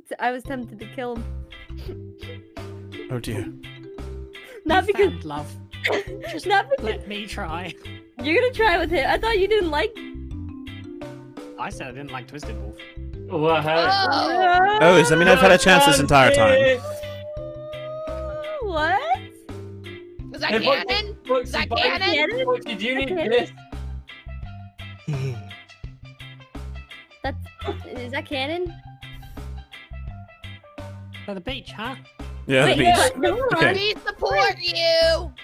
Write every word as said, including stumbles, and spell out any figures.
I was tempted to kill him. Oh dear. Not because Found love. Just not because let me try. you're gonna try with him. I thought you didn't like. I said I didn't like Twisted Wolf. What? Oh, Oh, does that mean I've had a chance this entire time? What? Is that Hey, canon? Foxy, Is that Foxy, canon? Foxy, do you need Canon? this? That's is that canon? For the beach, huh? Yeah, Wait, the beach. what? No, Okay. We support you.